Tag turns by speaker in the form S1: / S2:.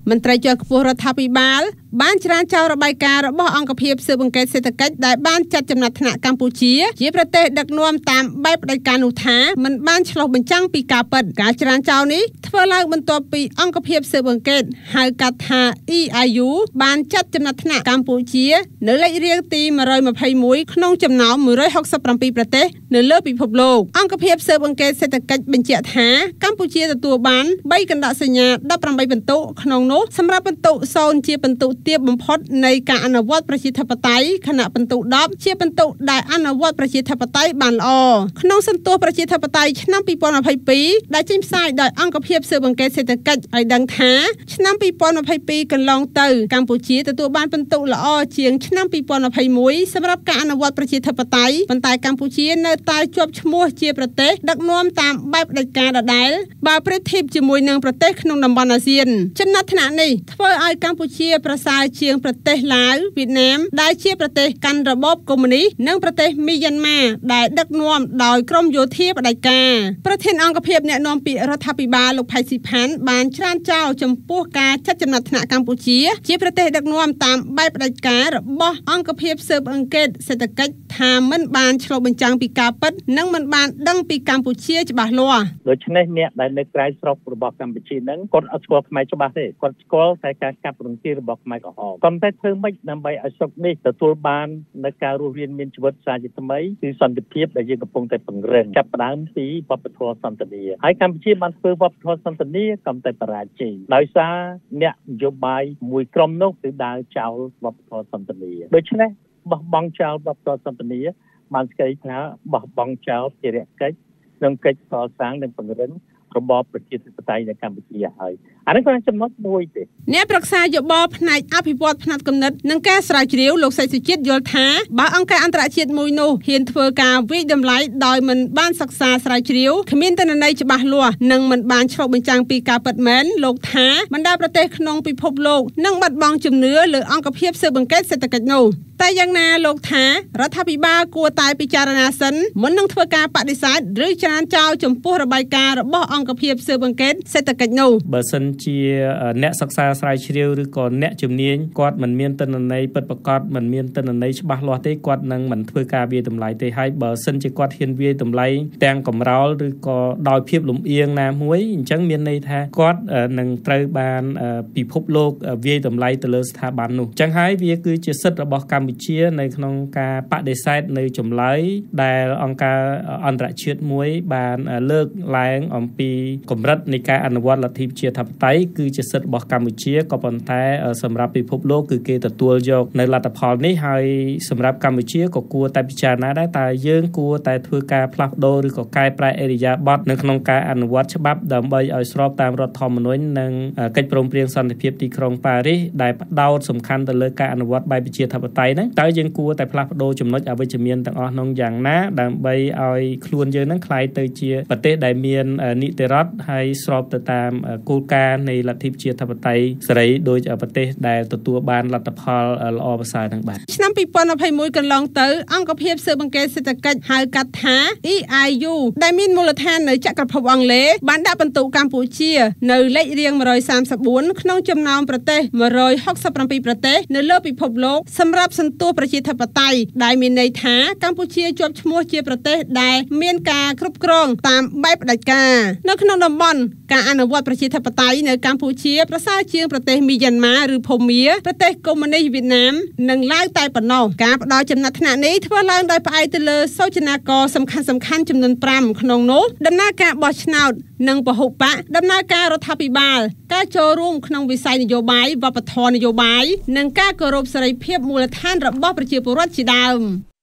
S1: មន្ត្រីជាន់ខ្ពស់រដ្ឋាភិបាលបានច្រានចោលរបាយការណ៍របស់អង្គភាពស៊ើបអង្កេតសេដ្ឋកិច្ចដែលបានចាត់ចំណាត់ថ្នាក់កម្ពុជាជាប្រទេសដឹកនាំតាមបែបផ្ដាច់ការនោះថាមិនបានឆ្លុះបញ្ចាំងពីការពិតការច្រានចោលនេះធ្វើឡើងបន្ទាប់ពីអង្គភាពស៊ើបអង្កេតហៅកាត់ថា EIU បានចាត់ចំណាត់ថ្នាក់កម្ពុជានៅលេខរៀងទី121ក្នុងចំណោម167ប្រទេសនៅលើពិភពលោកអង្គភាពស៊ើបអង្កេតសេដ្ឋកិច្ចបញ្ជាក់ថាកម្ពុជាទទួលបាន3កណ្ដាក់សញ្ញា18ពិន្ទុក្នុងនោះសម្រាប់ពិន្ទុ0ជាពិន្ទុទាបបំផុតនៃការអនុវត្តប្រជាធិបតេយ្យខណៈពិន្ទុ10ជាពិន្ទុដែលអនុវត្តប្រជាធិបតេយ្យបានល្អក្នុងសន្ទុះប្រជាធិបតេយ្យឆ្នាំ2022ដែលចេញផ្សាយដោយអង្គភាពស៊ើបអង្កេតសេដ្ឋកិច្ចឲ្យដឹងថាឆ្នាំ2022កន្លងទៅកម្ពុជាទទួលបានពិន្ទុល្អជាងឆ្នាំ2021សម្រាប់ការអនុវត្តប្រជាធិបតេយ្យប៉ុន្តែកម្ពុជានៅតែជាប់ឈ្មោះជាប្រទេសដឹកនាំតាមបែបផ្ដាច់ការដដែលបើប្រៀបធៀបជាមួយនឹងប្រទេសក្នុងតំបន់អាស៊ានចំណាត់ថ្នាក់នេះធ្វើឲ្យកម្ពុជាប្រសើរជាងប្រទេសឡាវវៀតណាមដែលជាប្រទេសកាន់របបកុម្មុយនីសនិងប្រទេសមីយ៉ាន់ម៉ាដែលដឹកនាំដោយក្រមយោធាផ្ដាច់ការប្រធានអង្គភាពអ្នកនាំពាក្យរដ្ឋាភិបាលលោកផៃស៊ីផាន់បានច្រានចោលចំពោះការចាត់ចំណាត់ថ្នាក់កម្ពុជាជាប្រទេសដឹកនាំតាមបែបផ្ដាច់ការរបស់អង្គភាពស៊ើបអង្កេតសេដ្ឋកិច្ចថាមិនបានឆ្លុះបញ្ចាំងពីការពិតនិងមិនបានដឹងពីកម្ពុជាច្បាស់លាស់
S2: ដូច្នេះអ្នកដែលនៅក្រៅស្រុករបស់កម្ពុជានឹងគាត់អត់ស្គាល់ខ្មែរច្បាស់ទេគាត់ស្គាល់តែការកាប់រំទាលរបស់ខ្មែរក្រហមប៉ុន្តែធ្វើម៉េចដើម្បីឲ្យស្រុកនេះទទួលបាននៅការរស់រានមានជីវិតសារជាថ្មីគឺសន្តិភាពដែលយើងកំពុងតែពង្រឹងចាប់ផ្ដើមពីវប្បធម៌សន្តិនិកហើយកម្ពុជាបានធ្វើវប្បធម៌សន្តិនិកកំតែបរាជ័យដោយសារអ្នកនយោបាយមួយក្រុមនោះគឺដើរចោលវប្បធម៌សន្តិនិកដូច្នេះបោះបង់ចោលវប្បធម៌សន្តិនិកបានស្គាល់ថាបោះបង់ចោលភារកិច្ចនិងកិច្ចកសាងនិងពង្រឹងរបបប្រជាធិបតេយ្យនៅកម្ពុជាហើយអានេះគឺជាចំណុចមួយទេ
S1: អ្នកប្រឹក្សាយោបល់ផ្នែកអភិវឌ្ឍផ្នែកគំនិតនិងការស្រាវជ្រាវលោកសីសុជាតិយល់ថាបើអង្គការអន្តរជាតិមួយនោះហ៊ានធ្វើការវិយតម្លៃដោយមិនបានសិក្សាស្រាវជ្រាវគ្មានទិន្នន័យច្បាស់លាស់និងមិនបានឆ្លុះបញ្ចាំងពីការពិតមែនលោកថាបណ្ដាប្រទេសក្នុងពិភពលោកនឹងបាត់បង់ជំនឿលើអង្គភាពស៊ើបអង្កេតសេដ្ឋកិច្ចនោះតែយ៉ាងណាលោកថារដ្ឋាភិបាលគួរតែពិចារណាសិនមុននឹងធ្វើការបដិសេធឬច្រានចោលចំពោះរបាយការណ៍របស់អង្គភាពស៊ើបអង្កេតសេដ្ឋកិច្ចនោះ
S3: បើសិនជាអ្នកសិក្សាស្រាវជ្រាវឬក៏អ្នកជំនាញគាត់មិនមានទិន្នន័យពិតប្រាកដមិនមានទិន្នន័យច្បាស់លាស់ទេគាត់នឹងមិនធ្វើការវាយតម្លៃទេហើយបើសិនជាគាត់ហ៊ានវាយតម្លៃទាំងកំរោលឬក៏ដោយភាពលំអៀងណាមួយអញ្ចឹងមានន័យថាគាត់នឹងត្រូវបានពិភពលោកវាយតម្លៃទៅលើស្ថាប័ននោះអញ្ចឹងហើយវាគឺជាសិទ្ធិរបស់កម្ពុជានៅក្នុងការបដិសេធនៅចម្លើយដែលអង្គការអន្តរជាតិមួយបានលើកឡើងអំពីកម្រិតនៃការអនុវត្តលទ្ធិប្រជាធិបតេយ្យគឺជាសិទ្ធិរបស់កម្ពុជាក៏ប៉ុន្តែសម្រាប់ពិភពលោកគឺគេទទួលយកនៅលទ្ធផលនេះហើយសម្រាប់កម្ពុជាក៏គួរតែពិចារណាដែរតើយើងគួរតែធ្វើការផ្លាស់ប្ដូរឬក៏កែប្រែឥរិយាបថនៅក្នុងការអនុវត្តច្បាប់ដើម្បីឲ្យស្របតាមរដ្ឋធម្មនុញ្ញនិងកិច្ចព្រមព្រៀងសន្តិភាពទីក្រុងប៉ារីសដែលផ្ដោតសំខាន់ទៅលើការអនុវត្តបែបប្រជាធិបតេយ្យហ្នឹងតើយើងគួរតែផ្លាស់ប្ដូរចំណុចអវិជ្ជមានទាំងអស់នោះយ៉ាងណាដើម្បីឲ្យខ្លួនយើងនឹងក្លាយទៅជាប្រទេសដែលមាននីតិរដ្ឋហើយស្របទៅតាមគោលការណ៍នៃលទ្ធិប្រជាធិបតេយ្យសេរីដោយប្រទេសដែលទទួលបានលទ្ធផលល្អប្រសើរទាំងបាទ
S1: ឆ្នាំ2021កន្លងទៅអង្គភាពស៊ើបអង្កេតសេដ្ឋកិច្ចហៅកាត់ថា EIU ដែលមានមូលដ្ឋាននៅចក្រភពអង់គ្លេសបានដាក់ពិន្ទុកម្ពុជានៅលេខរៀង134ក្នុងចំណោមប្រទេស167ប្រទេសនៅលើពិភពលោកសម្រាប់សន្ទុះប្រជាធិបតេយ្យដែលមានន័យថាកម្ពុជាជាប់ឈ្មោះជាប្រទេសដែលមានការគ្រប់គ្រងតាមបែបផ្ដាច់ការនៅក្នុងតំបន់ការអនុវត្តប្រជាធិបតេយ្យនៅកម្ពុជាប្រសើរជាងប្រទេសមីយ៉ាន់ម៉ាឬភូមាប្រទេសកុម្មុយនីសវៀតណាមនិងឡាវតែប៉ុណ្ណោះការផ្ដល់ចំណាត់ថ្នាក់នេះធ្វើឡើងដោយផ្អែកទៅលើសូចនាករសំខាន់ចំនួន5ក្នុងនោះដំណើរការបោះឆ្នោតនិងពហុបកដំណើរការរដ្ឋាភិបាលការចូលរួមក្នុងវិស័យនយោបាយវប្បធម៌នយោបាយនិងការគោរពសេរីភាពមូលដ្ឋានរបស់ប្រជាពលរដ្ឋជាដើម